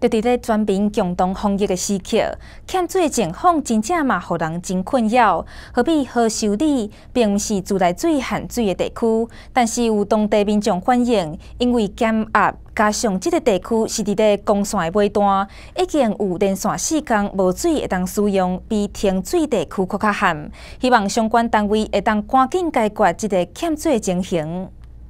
就伫咧全民共同防疫的时刻，欠水的情况真正嘛，互人真困扰。好比何修里并毋是自来水限水的地区，但是有当地民众反映，因为减压，加上这个地区是伫咧公线的尾端，已经有连续4天无水会当使用，比停水地区搁较旱。希望相关单位会当赶紧解决这个欠水的情形。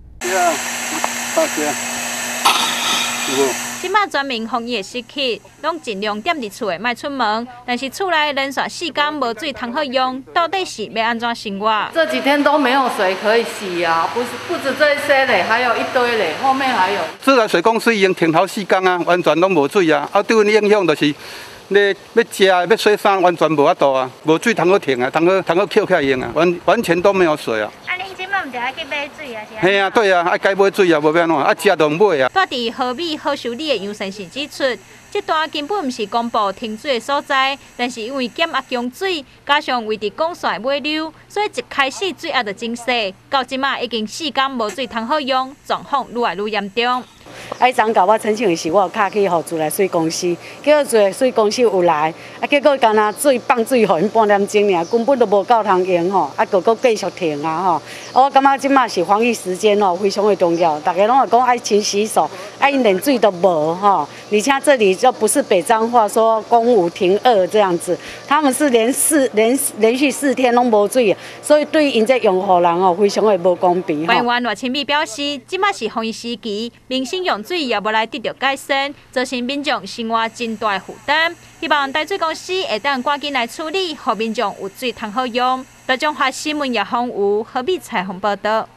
即马全民防疫的时刻，拢尽量踮伫厝诶，莫出门。但是厝内连续4天无水通好用，到底是要安怎生活？ 这几天都没有水可以洗啊，不止这些嘞，还有一堆嘞，后面还有。 自来水公司已经停头4天啊，完全拢无水啊，对阮影响就是，你要食要洗衫完全无法度啊，无水通好停啊，通好捡起来用啊，完全都没有水啊。 毋着爱去买水啊？ 嘿啊，对啊，爱该买水啊，无变怎，食都唔买啊。 住伫好美好修理的杨先生指出，这段根本毋是公布停水的所在，但是因为减压供水，加上为伫供线尾流，所以一开始水压就真细，到即马已经4天无水通好用，状况愈来愈严重。 迄昨甲我申请的时，我有敲去互自来水公司，结果自来水公司有来，结果干那水放水互因半点钟尔，根本都无够通用吼，佫继续停啊吼。我感觉即马是防疫时间非常的重要，大家拢会讲爱勤洗手，因连水都无吼。而且这里就不是北彰话说公5停2这样子，他们是连续4天拢无水，所以对因这用户人非常的无公平。 委员罗清美表示，即马是防疫时期，民生用水也无来得到改善，造成民众生活真大负担。希望台水公司会当赶紧来处理，让民众有水通好用。台中华新闻叶芳瑜、何必采访报道。